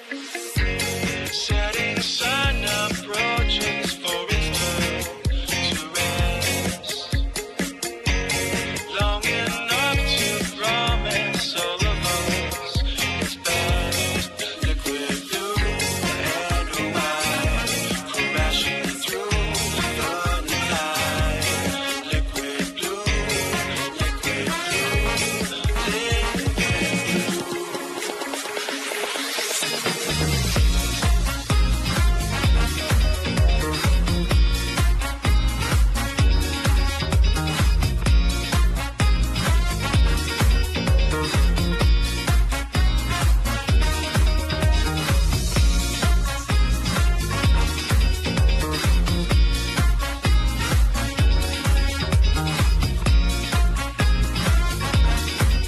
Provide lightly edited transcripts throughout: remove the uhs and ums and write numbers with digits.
Setting the sun approaches for its turn to rest. Long enough to promise all of us its best. Liquid blue and white, crashing through the night. Liquid blue, liquid blue, liquid blue.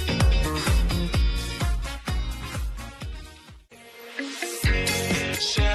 Setting